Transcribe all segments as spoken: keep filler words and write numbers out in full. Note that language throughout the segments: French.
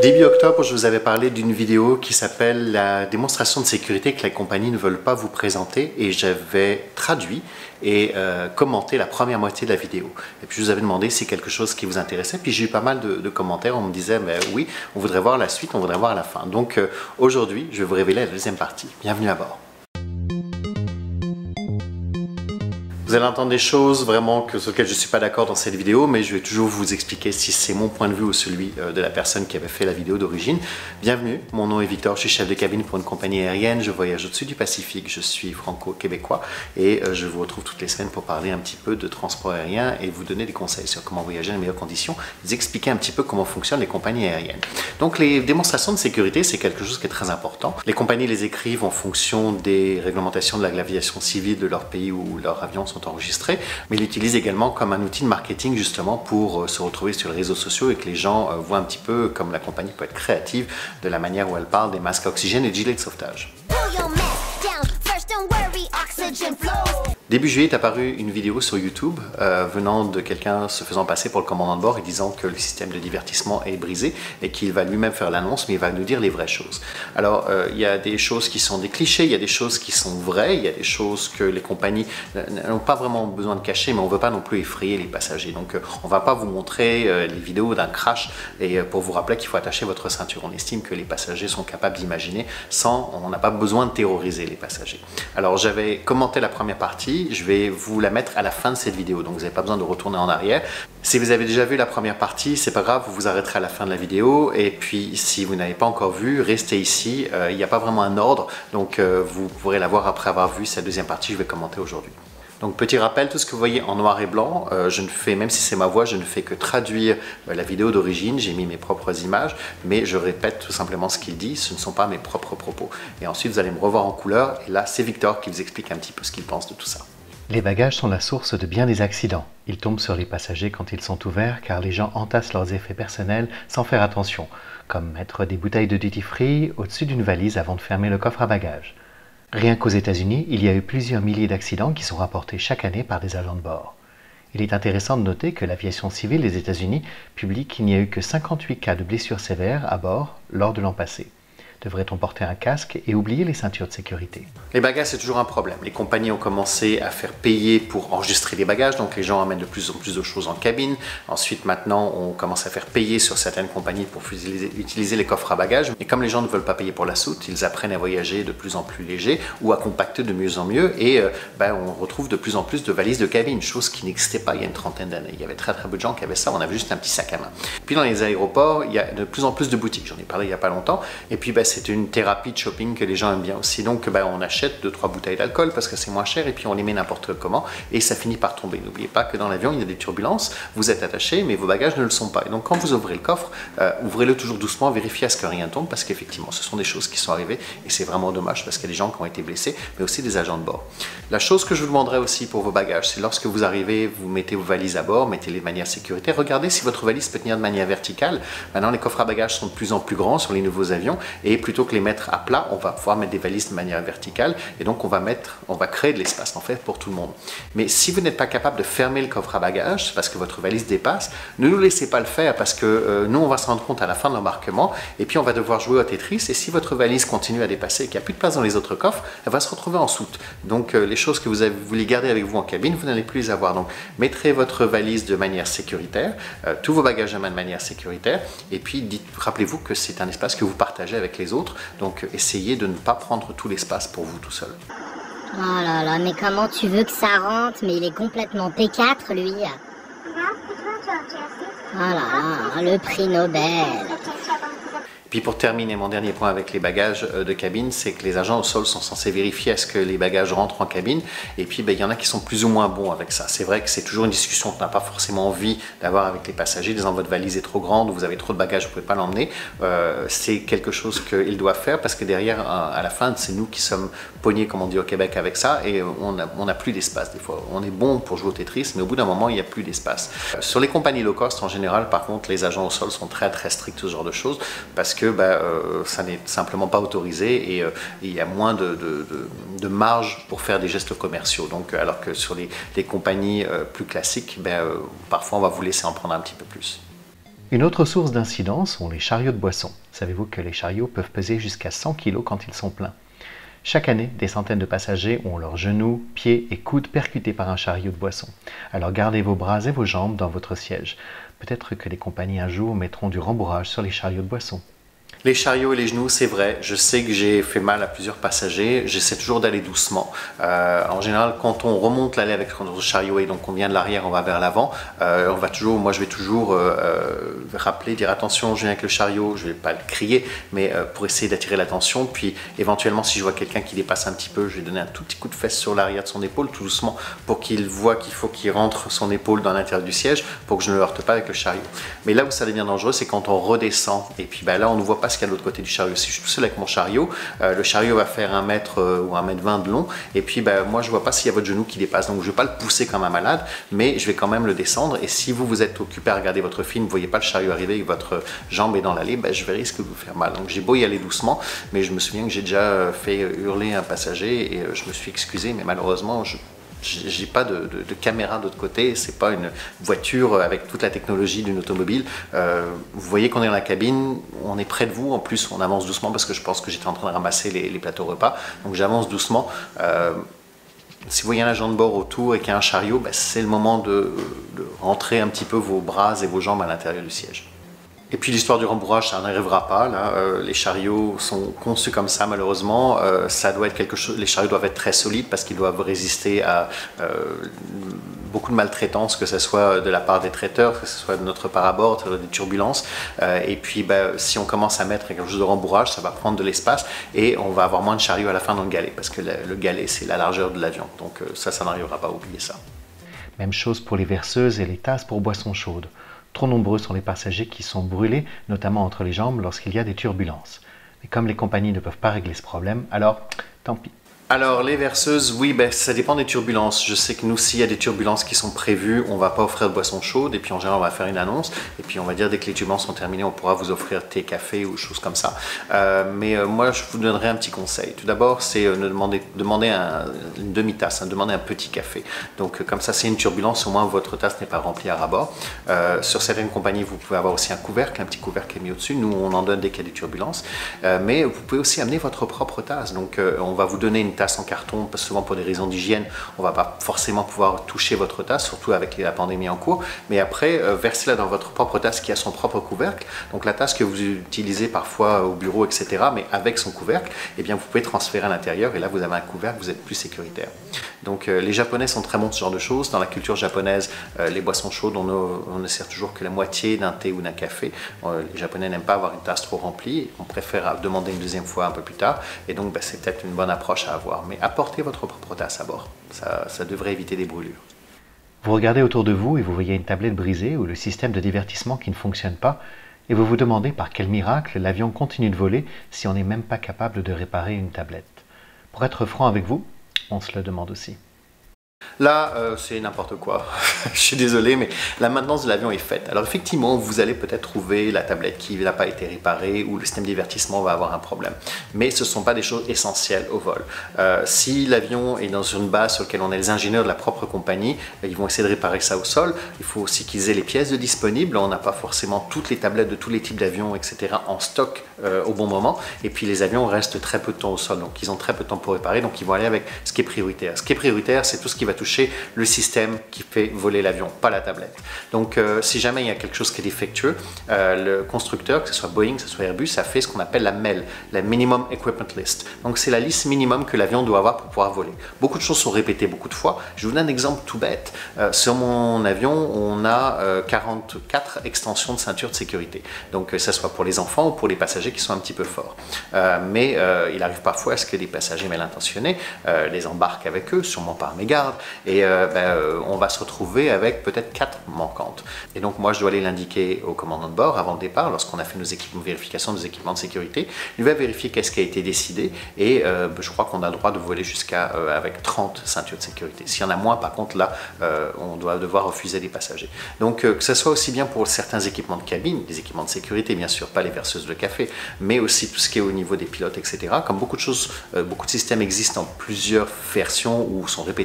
Début octobre, je vous avais parlé d'une vidéo qui s'appelle la démonstration de sécurité que les compagnies ne veulent pas vous présenter et j'avais traduit et euh, commenté la première moitié de la vidéo. Et puis je vous avais demandé si c'est quelque chose qui vous intéressait, puis j'ai eu pas mal de, de commentaires, on me disait ben, oui, on voudrait voir la suite, on voudrait voir la fin. Donc euh, aujourd'hui, je vais vous révéler la deuxième partie. Bienvenue à bord. Vous allez entendre des choses vraiment que, sur lesquelles je ne suis pas d'accord dans cette vidéo, mais je vais toujours vous expliquer si c'est mon point de vue ou celui euh, de la personne qui avait fait la vidéo d'origine. Bienvenue, mon nom est Victor, je suis chef de cabine pour une compagnie aérienne, je voyage au-dessus du Pacifique, je suis franco-québécois et euh, je vous retrouve toutes les semaines pour parler un petit peu de transport aérien et vous donner des conseils sur comment voyager dans les meilleures conditions, vous expliquer un petit peu comment fonctionnent les compagnies aériennes. Donc les démonstrations de sécurité, c'est quelque chose qui est très important. Les compagnies les écrivent en fonction des réglementations de l'aviation civile de leur pays où leurs avions sont enregistrés, mais ils l'utilisent également comme un outil de marketing justement pour euh, se retrouver sur les réseaux sociaux et que les gens euh, voient un petit peu comme la compagnie peut être créative de la manière où elle parle des masques à oxygène et de gilets de sauvetage. Début juillet est apparue une vidéo sur YouTube euh, venant de quelqu'un se faisant passer pour le commandant de bord et disant que le système de divertissement est brisé et qu'il va lui-même faire l'annonce, mais il va nous dire les vraies choses. Alors, euh, il y a des choses qui sont des clichés, il y a des choses qui sont vraies, il y a des choses que les compagnies n'ont pas vraiment besoin de cacher, mais on ne veut pas non plus effrayer les passagers. Donc, euh, on ne va pas vous montrer euh, les vidéos d'un crash et euh, pour vous rappeler qu'il faut attacher votre ceinture. On estime que les passagers sont capables d'imaginer sans, on n'a pas besoin de terroriser les passagers. Alors, j'avais commenté la première partie. Je vais vous la mettre à la fin de cette vidéo, donc vous n'avez pas besoin de retourner en arrière. Si vous avez déjà vu la première partie, c'est pas grave, vous vous arrêterez à la fin de la vidéo. Et puis, si vous n'avez pas encore vu, restez ici. Euh, il n'y a pas vraiment un ordre, donc euh, vous pourrez la voir après avoir vu cette deuxième partie que je vais commenter aujourd'hui. Donc petit rappel, tout ce que vous voyez en noir et blanc, euh, je ne fais, même si c'est ma voix, je ne fais que traduire euh, la vidéo d'origine, j'ai mis mes propres images, mais je répète tout simplement ce qu'il dit, ce ne sont pas mes propres propos. Et ensuite, vous allez me revoir en couleur, et là, c'est Victor qui vous explique un petit peu ce qu'il pense de tout ça. Les bagages sont la source de bien des accidents. Ils tombent sur les passagers quand ils sont ouverts car les gens entassent leurs effets personnels sans faire attention, comme mettre des bouteilles de duty-free au-dessus d'une valise avant de fermer le coffre à bagages. Rien qu'aux États-Unis, il y a eu plusieurs milliers d'accidents qui sont rapportés chaque année par des agents de bord. Il est intéressant de noter que l'aviation civile des États-Unis publie qu'il n'y a eu que cinquante-huit cas de blessures sévères à bord lors de l'an passé. Devrait-on porter un casque et oublier les ceintures de sécurité? Les bagages, c'est toujours un problème. Les compagnies ont commencé à faire payer pour enregistrer les bagages, donc les gens amènent de plus en plus de choses en cabine. Ensuite, maintenant, on commence à faire payer sur certaines compagnies pour utiliser, utiliser les coffres à bagages. Et comme les gens ne veulent pas payer pour la soute, ils apprennent à voyager de plus en plus léger ou à compacter de mieux en mieux. Et euh, ben, on retrouve de plus en plus de valises de cabine, chose qui n'existait pas il y a une trentaine d'années. Il y avait très très peu de gens qui avaient ça, on avait juste un petit sac à main. Puis dans les aéroports, il y a de plus en plus de boutiques. J'en ai parlé il n'y a pas longtemps. Et puis, ben, c'est une thérapie de shopping que les gens aiment bien aussi. Donc, ben, on achète deux trois bouteilles d'alcool parce que c'est moins cher et puis on les met n'importe comment et ça finit par tomber. N'oubliez pas que dans l'avion, il y a des turbulences, vous êtes attaché, mais vos bagages ne le sont pas. Et donc, quand vous ouvrez le coffre, euh, ouvrez-le toujours doucement, vérifiez à ce que rien tombe parce qu'effectivement, ce sont des choses qui sont arrivées et c'est vraiment dommage parce qu'il y a des gens qui ont été blessés, mais aussi des agents de bord. La chose que je vous demanderai aussi pour vos bagages, c'est lorsque vous arrivez, vous mettez vos valises à bord, mettez-les de manière sécuritaire, regardez si votre valise peut tenir de manière verticale. Maintenant, les coffres à bagages sont de plus en plus grands sur les nouveaux avions et plutôt que les mettre à plat, on va pouvoir mettre des valises de manière verticale et donc on va mettre, on va créer de l'espace en fait pour tout le monde. Mais si vous n'êtes pas capable de fermer le coffre à bagages parce que votre valise dépasse, ne nous laissez pas le faire parce que euh, nous on va se rendre compte à la fin de l'embarquement et puis on va devoir jouer au Tetris et si votre valise continue à dépasser et qu'il n'y a plus de place dans les autres coffres, elle va se retrouver en soute. Donc euh, les choses que vous avez, vous voulez garder avec vous en cabine, vous n'allez plus les avoir. Donc mettrez votre valise de manière sécuritaire, euh, tous vos bagages à main de manière sécuritaire et puis rappelez-vous que c'est un espace que vous partagez avec les autres. Donc essayez de ne pas prendre tout l'espace pour vous tout seul. Oh là là, mais comment tu veux que ça rentre? Mais il est complètement P quatre, lui. Oh là là, le prix Nobel. Puis pour terminer, mon dernier point avec les bagages de cabine, c'est que les agents au sol sont censés vérifier à ce que les bagages rentrent en cabine. Et puis, ben, il y en a qui sont plus ou moins bons avec ça. C'est vrai que c'est toujours une discussion qu'on n'a pas forcément envie d'avoir avec les passagers, disant votre valise est trop grande, ou vous avez trop de bagages, vous ne pouvez pas l'emmener. Euh, c'est quelque chose qu'ils doivent faire parce que derrière, à la fin, c'est nous qui sommes pognés, comme on dit au Québec, avec ça. Et on n'a on a plus d'espace des fois. On est bon pour jouer au Tetris, mais au bout d'un moment, il n'y a plus d'espace. Euh, sur les compagnies low cost, en général, par contre, les agents au sol sont très très stricts sur ce genre de choses parce que que ben, euh, ça n'est simplement pas autorisé et euh, il y a moins de, de, de, de marge pour faire des gestes commerciaux. Donc, alors que sur les, les compagnies euh, plus classiques, ben, euh, parfois on va vous laisser en prendre un petit peu plus. Une autre source d'incidents sont les chariots de boissons. Savez-vous que les chariots peuvent peser jusqu'à cent kilos quand ils sont pleins? Chaque année, des centaines de passagers ont leurs genoux, pieds et coudes percutés par un chariot de boissons. Alors gardez vos bras et vos jambes dans votre siège. Peut-être que les compagnies un jour mettront du rembourrage sur les chariots de boissons. Les chariots et les genoux, c'est vrai. Je sais que j'ai fait mal à plusieurs passagers. J'essaie toujours d'aller doucement. Euh, en général, quand on remonte l'allée avec notre chariot et donc on vient de l'arrière, on va vers l'avant, euh, on va toujours, moi je vais toujours euh, euh, rappeler, dire attention, je viens avec le chariot. Je vais pas le crier, mais euh, pour essayer d'attirer l'attention. Puis éventuellement, si je vois quelqu'un qui dépasse un petit peu, je vais donner un tout petit coup de fesse sur l'arrière de son épaule, tout doucement, pour qu'il voit qu'il faut qu'il rentre son épaule dans l'intérieur du siège, pour que je ne le heurte pas avec le chariot. Mais là où ça devient dangereux, c'est quand on redescend. Et puis ben, là, on ne voit pas ce qu'il y a de l'autre côté du chariot. Si je suis tout seul avec mon chariot, euh, le chariot va faire un mètre euh, ou un mètre vingt de long, et puis ben, moi je vois pas s'il y a votre genou qui dépasse, donc je vais pas le pousser comme un malade, mais je vais quand même le descendre. Et si vous vous êtes occupé à regarder votre film, vous voyez pas le chariot arriver et que votre jambe est dans l'allée, ben, je vais risquer de vous faire mal. Donc j'ai beau y aller doucement, mais je me souviens que j'ai déjà fait hurler un passager et euh, je me suis excusé, mais malheureusement je j'ai pas de, de, de caméra de l'autre côté, c'est pas une voiture avec toute la technologie d'une automobile. Euh, vous voyez qu'on est dans la cabine, on est près de vous, en plus on avance doucement parce que je pense que j'étais en train de ramasser les, les plateaux repas, donc j'avance doucement. Euh, si vous voyez un agent de bord autour et qu'il y a un chariot, ben c'est le moment de, de rentrer un petit peu vos bras et vos jambes à l'intérieur du siège. Et puis l'histoire du rembourrage, ça n'arrivera pas. Là, euh, les chariots sont conçus comme ça, malheureusement. Euh, ça doit être quelque chose. Les chariots doivent être très solides parce qu'ils doivent résister à euh, beaucoup de maltraitance, que ce soit de la part des traiteurs, que ce soit de notre part à bord, des turbulences. Euh, et puis, ben, si on commence à mettre quelque chose de rembourrage, ça va prendre de l'espace et on va avoir moins de chariots à la fin dans le galet parce que le, le galet, c'est la largeur de l'avion. Donc euh, ça, ça n'arrivera pas. Oubliez ça. Même chose pour les verseuses et les tasses pour boissons chaudes. Trop nombreux sont les passagers qui sont brûlés, notamment entre les jambes lorsqu'il y a des turbulences. Mais comme les compagnies ne peuvent pas régler ce problème, alors tant pis. Alors les verseuses, oui, ben, ça dépend des turbulences. Je sais que nous, s'il y a des turbulences qui sont prévues, on ne va pas offrir de boissons chaudes et puis en général on va faire une annonce et puis on va dire dès que les turbulences sont terminées, on pourra vous offrir thé, café ou choses comme ça. Euh, mais euh, moi, je vous donnerai un petit conseil. Tout d'abord, c'est euh, de demander, demander un, une demi-tasse, hein, demander un petit café. Donc euh, comme ça, c'est une turbulence, au moins votre tasse n'est pas remplie à ras-bord. Euh, sur certaines compagnies, vous pouvez avoir aussi un couvercle, un petit couvercle qui est mis au-dessus. Nous, on en donne dès qu'il y a des turbulences. Euh, mais vous pouvez aussi amener votre propre tasse. Donc euh, on va vous donner une tasse en carton, parce que souvent pour des raisons d'hygiène, on ne va pas forcément pouvoir toucher votre tasse, surtout avec la pandémie en cours. Mais après, euh, versez-la dans votre propre tasse qui a son propre couvercle. Donc la tasse que vous utilisez parfois au bureau, et cetera, mais avec son couvercle, eh bien vous pouvez transférer à l'intérieur et là vous avez un couvercle, vous êtes plus sécuritaire. Donc euh, les Japonais sont très bons de ce genre de choses. Dans la culture japonaise, euh, les boissons chaudes, on, on ne sert toujours que la moitié d'un thé ou d'un café. Euh, les Japonais n'aiment pas avoir une tasse trop remplie. On préfère demander une deuxième fois un peu plus tard. Et donc bah, c'est peut-être une bonne approche à avoir. Mais apportez votre propre tasse à bord. Ça, ça devrait éviter des brûlures. Vous regardez autour de vous et vous voyez une tablette brisée ou le système de divertissement qui ne fonctionne pas. Et vous vous demandez par quel miracle l'avion continue de voler si on n'est même pas capable de réparer une tablette. Pour être franc avec vous, on se le demande aussi. Là, euh, c'est n'importe quoi. Je suis désolé, mais la maintenance de l'avion est faite. Alors effectivement, vous allez peut-être trouver la tablette qui n'a pas été réparée ou le système de divertissement va avoir un problème. Mais ce ne sont pas des choses essentielles au vol. Euh, si l'avion est dans une base sur laquelle on a les ingénieurs de la propre compagnie, ils vont essayer de réparer ça au sol. Il faut aussi qu'ils aient les pièces de disponibles. On n'a pas forcément toutes les tablettes de tous les types d'avions, et cetera en stock euh, au bon moment. Et puis les avions restent très peu de temps au sol, donc ils ont très peu de temps pour réparer. Donc ils vont aller avec ce qui est prioritaire. Ce qui est prioritaire, c'est tout ce qui va toucher le système qui fait voler l'avion, pas la tablette. Donc euh, si jamais il y a quelque chose qui est défectueux, euh, le constructeur, que ce soit Boeing, que ce soit Airbus, a fait ce qu'on appelle la M E L, la Minimum Equipment List. Donc c'est la liste minimum que l'avion doit avoir pour pouvoir voler. Beaucoup de choses sont répétées beaucoup de fois. Je vous donne un exemple tout bête. Euh, sur mon avion, on a euh, quarante-quatre extensions de ceinture de sécurité. Donc que ce soit pour les enfants ou pour les passagers qui sont un petit peu forts. Euh, mais euh, il arrive parfois à ce que des passagers mal intentionnés euh, les embarquent avec eux, sûrement par mégarde, et euh, ben, euh, on va se retrouver avec peut-être quatre manquantes. Et donc moi je dois aller l'indiquer au commandant de bord avant le départ, lorsqu'on a fait nos équipements, vérification des équipements de sécurité. Il va vérifier qu'est-ce qui a été décidé et euh, ben, je crois qu'on a le droit de voler jusqu'à euh, avec trente ceintures de sécurité. S'il y en a moins, par contre là, euh, on doit devoir refuser des passagers. Donc euh, que ce soit aussi bien pour certains équipements de cabine, des équipements de sécurité bien sûr, pas les verseuses de café, mais aussi tout ce qui est au niveau des pilotes, et cetera. Comme beaucoup de choses, euh, beaucoup de systèmes existent en plusieurs versions ou sont répétés plusieurs fois.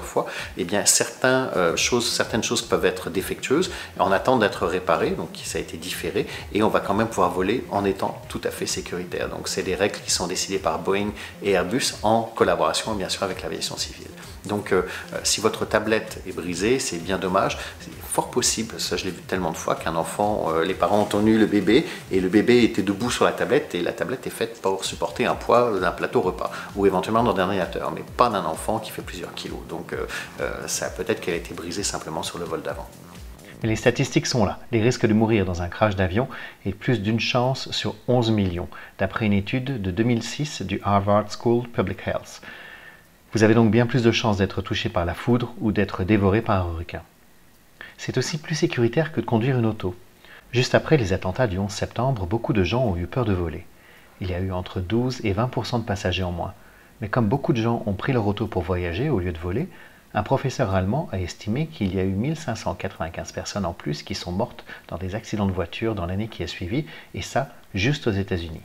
fois, eh bien certains, euh, choses, certaines choses peuvent être défectueuses, en attendant d'être réparées, donc ça a été différé, et on va quand même pouvoir voler en étant tout à fait sécuritaire. Donc c'est des règles qui sont décidées par Boeing et Airbus en collaboration bien sûr avec l'aviation civile. Donc euh, si votre tablette est brisée, c'est bien dommage. C'est fort possible, ça je l'ai vu tellement de fois, qu'un enfant, euh, les parents ont tenu le bébé et le bébé était debout sur la tablette et la tablette est faite pour supporter un poids d'un plateau repas ou éventuellement d'un ordinateur, mais pas d'un enfant qui fait plusieurs kilos. Donc euh, euh, ça peut-être qu'elle a été brisée simplement sur le vol d'avant. Mais les statistiques sont là. Les risques de mourir dans un crash d'avion est plus d'une chance sur onze millions, d'après une étude de deux mille six du Harvard School Public Health. Vous avez donc bien plus de chances d'être touché par la foudre ou d'être dévoré par un requin. C'est aussi plus sécuritaire que de conduire une auto. Juste après les attentats du onze septembre, beaucoup de gens ont eu peur de voler. Il y a eu entre douze et vingt pour cent de passagers en moins. Mais comme beaucoup de gens ont pris leur auto pour voyager au lieu de voler, un professeur allemand a estimé qu'il y a eu mille cinq cent quatre-vingt-quinze personnes en plus qui sont mortes dans des accidents de voiture dans l'année qui a suivi, et ça, juste aux États-Unis.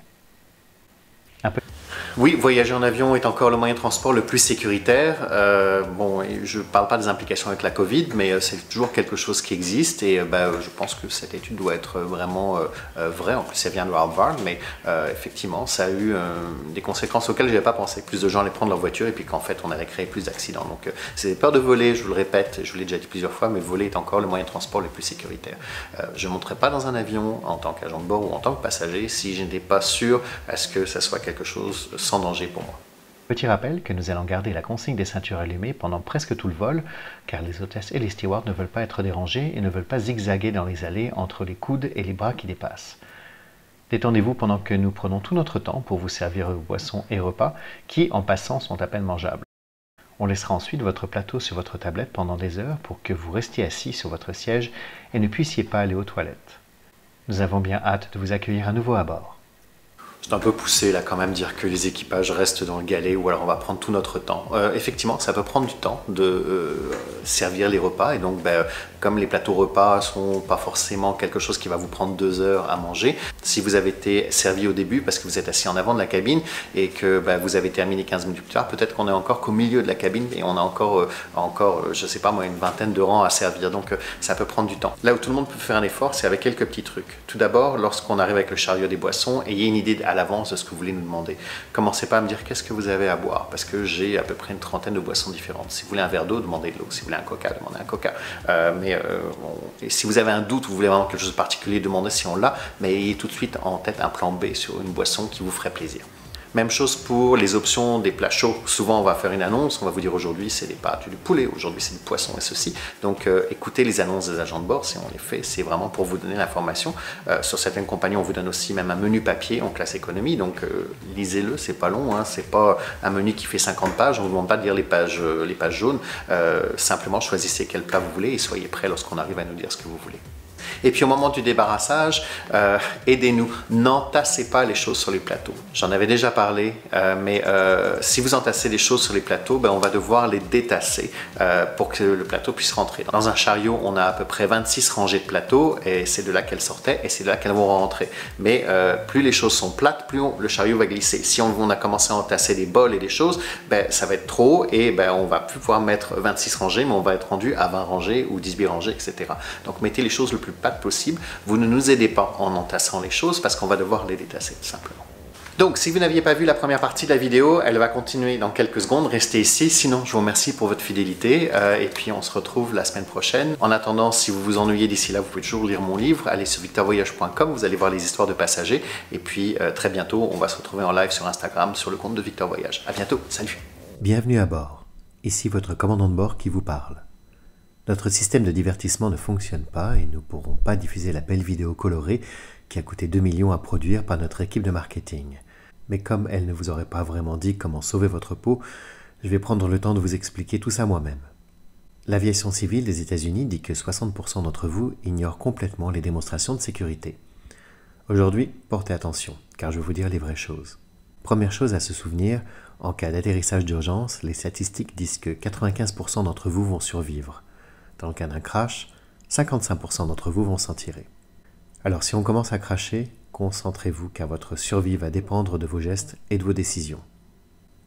Un peu... Oui, voyager en avion est encore le moyen de transport le plus sécuritaire. Euh, bon, je ne parle pas des implications avec la Covid, mais euh, c'est toujours quelque chose qui existe et euh, bah, je pense que cette étude doit être vraiment euh, vraie. En plus, ça vient de Harvard, mais euh, effectivement, ça a eu euh, des conséquences auxquelles je n'avais pas pensé. Plus de gens allaient prendre leur voiture et puis qu'en fait, on allait créer plus d'accidents. Donc, euh, c'est peur de voler, je vous le répète, je vous l'ai déjà dit plusieurs fois, mais voler est encore le moyen de transport le plus sécuritaire. Euh, je ne monterai pas dans un avion en tant qu'agent de bord ou en tant que passager si je n'étais pas sûr à ce que ça soit quelque chose sans danger pour moi. Petit rappel que nous allons garder la consigne des ceintures allumées pendant presque tout le vol, car les hôtesses et les stewards ne veulent pas être dérangés et ne veulent pas zigzaguer dans les allées entre les coudes et les bras qui dépassent. Détendez-vous pendant que nous prenons tout notre temps pour vous servir vos boissons et repas, qui, en passant, sont à peine mangeables. On laissera ensuite votre plateau sur votre tablette pendant des heures pour que vous restiez assis sur votre siège et ne puissiez pas aller aux toilettes. Nous avons bien hâte de vous accueillir à nouveau à bord. C'est un peu poussé là quand même dire que les équipages restent dans le galet ou alors on va prendre tout notre temps. Euh, effectivement, ça peut prendre du temps de euh, servir les repas et donc ben, comme les plateaux repas sont pas forcément quelque chose qui va vous prendre deux heures à manger, si vous avez été servi au début parce que vous êtes assis en avant de la cabine et que ben, vous avez terminé quinze minutes plus tard, peut-être qu'on est encore qu'au milieu de la cabine et on a encore, euh, encore euh, je sais pas moi, une vingtaine de rangs à servir. Donc euh, ça peut prendre du temps. Là où tout le monde peut faire un effort, c'est avec quelques petits trucs. Tout d'abord, lorsqu'on arrive avec le chariot des boissons, ayez une idée à l'avance de ce que vous voulez nous demander. Commencez pas à me dire qu'est-ce que vous avez à boire parce que j'ai à peu près une trentaine de boissons différentes. Si vous voulez un verre d'eau, demandez de l'eau. Si vous voulez un coca, demandez un coca. Euh, mais euh, on... et si vous avez un doute, vous voulez vraiment quelque chose de particulier, demandez si on l'a, mais ayez tout de suite en tête un plan B sur une boisson qui vous ferait plaisir. Même chose pour les options des plats chauds. Souvent, on va faire une annonce, on va vous dire aujourd'hui c'est des pâtes du poulet, aujourd'hui c'est du poisson et ceci. Donc, euh, écoutez les annonces des agents de bord si on les fait, c'est vraiment pour vous donner l'information. Euh, sur certaines compagnies, on vous donne aussi même un menu papier en classe économie, donc euh, lisez-le, c'est pas long, hein, c'est pas un menu qui fait cinquante pages, on ne vous demande pas de lire les pages, euh, les pages jaunes, euh, simplement choisissez quel plat vous voulez et soyez prêts lorsqu'on arrive à nous dire ce que vous voulez. Et puis au moment du débarrassage, euh, aidez-nous, n'entassez pas les choses sur les plateaux. J'en avais déjà parlé, euh, mais euh, si vous entassez les choses sur les plateaux, ben, on va devoir les détasser euh, pour que le plateau puisse rentrer. Dans un chariot, on a à peu près vingt-six rangées de plateaux et c'est de là qu'elles sortaient et c'est de là qu'elles vont rentrer. Mais euh, plus les choses sont plates, plus on, le chariot va glisser. Si on, on a commencé à entasser des bols et des choses, ben, ça va être trop et ben, on va plus pouvoir mettre vingt-six rangées, mais on va être rendu à vingt rangées ou dix-huit rangées, et cetera. Donc mettez les choses le plus plates possible. Vous ne nous aidez pas en entassant les choses parce qu'on va devoir les détasser tout simplement. Donc, si vous n'aviez pas vu la première partie de la vidéo, elle va continuer dans quelques secondes. Restez ici. Sinon, je vous remercie pour votre fidélité. Euh, et puis, on se retrouve la semaine prochaine. En attendant, si vous vous ennuyez d'ici là, vous pouvez toujours lire mon livre. Allez sur victor voyage point com. Vous allez voir les histoires de passagers. Et puis, euh, très bientôt, on va se retrouver en live sur Instagram sur le compte de Victor Voyage. À bientôt. Salut. Bienvenue à bord. Ici votre commandant de bord qui vous parle. Notre système de divertissement ne fonctionne pas et nous ne pourrons pas diffuser la belle vidéo colorée qui a coûté deux millions à produire par notre équipe de marketing. Mais comme elle ne vous aurait pas vraiment dit comment sauver votre peau, je vais prendre le temps de vous expliquer tout ça moi-même. L'aviation civile des États-Unis dit que soixante pour cent d'entre vous ignorent complètement les démonstrations de sécurité. Aujourd'hui, portez attention, car je vais vous dire les vraies choses. Première chose à se souvenir, en cas d'atterrissage d'urgence, les statistiques disent que quatre-vingt-quinze pour cent d'entre vous vont survivre. Dans le cas d'un crash, cinquante-cinq pour cent d'entre vous vont s'en tirer. Alors si on commence à cracher, concentrez-vous car votre survie va dépendre de vos gestes et de vos décisions.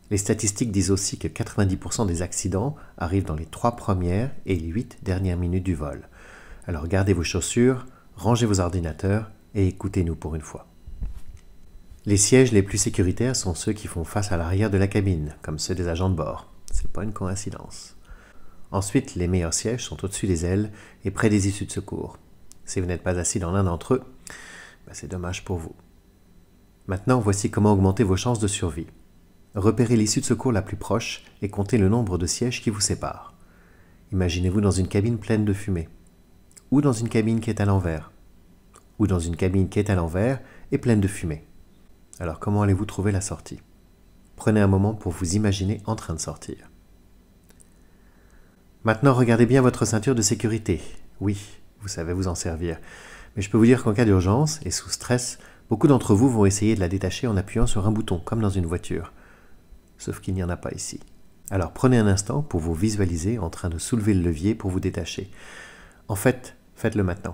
Les statistiques disent aussi que quatre-vingt-dix pour cent des accidents arrivent dans les trois premières et les huit dernières minutes du vol. Alors gardez vos chaussures, rangez vos ordinateurs et écoutez-nous pour une fois. Les sièges les plus sécuritaires sont ceux qui font face à l'arrière de la cabine, comme ceux des agents de bord. C'est pas une coïncidence. Ensuite, les meilleurs sièges sont au-dessus des ailes et près des issues de secours. Si vous n'êtes pas assis dans l'un d'entre eux, ben c'est dommage pour vous. Maintenant, voici comment augmenter vos chances de survie. Repérez l'issue de secours la plus proche et comptez le nombre de sièges qui vous séparent. Imaginez-vous dans une cabine pleine de fumée, ou dans une cabine qui est à l'envers, ou dans une cabine qui est à l'envers et pleine de fumée. Alors comment allez-vous trouver la sortie? Prenez un moment pour vous imaginer en train de sortir. Maintenant, regardez bien votre ceinture de sécurité. Oui, vous savez vous en servir. Mais je peux vous dire qu'en cas d'urgence et sous stress, beaucoup d'entre vous vont essayer de la détacher en appuyant sur un bouton, comme dans une voiture. Sauf qu'il n'y en a pas ici. Alors prenez un instant pour vous visualiser en train de soulever le levier pour vous détacher. En fait, faites-le maintenant.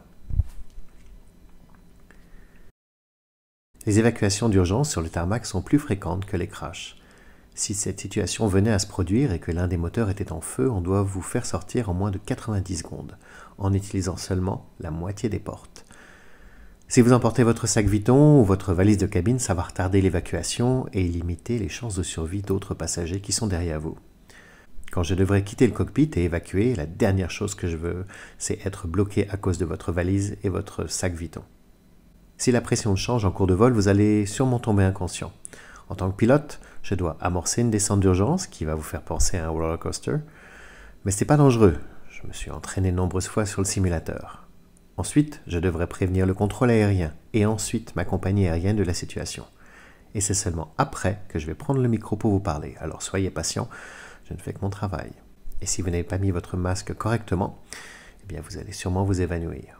Les évacuations d'urgence sur le tarmac sont plus fréquentes que les crashs. Si cette situation venait à se produire et que l'un des moteurs était en feu, on doit vous faire sortir en moins de quatre-vingt-dix secondes, en utilisant seulement la moitié des portes. Si vous emportez votre sac Vuitton ou votre valise de cabine, ça va retarder l'évacuation et limiter les chances de survie d'autres passagers qui sont derrière vous. Quand je devrais quitter le cockpit et évacuer, la dernière chose que je veux, c'est être bloqué à cause de votre valise et votre sac Vuitton. Si la pression change en cours de vol, vous allez sûrement tomber inconscient. En tant que pilote, je dois amorcer une descente d'urgence qui va vous faire penser à un roller coaster, mais ce n'est pas dangereux. Je me suis entraîné de nombreuses fois sur le simulateur. Ensuite, je devrais prévenir le contrôle aérien et ensuite ma compagnie aérienne de la situation. Et c'est seulement après que je vais prendre le micro pour vous parler. Alors soyez patient, je ne fais que mon travail. Et si vous n'avez pas mis votre masque correctement, eh bien vous allez sûrement vous évanouir.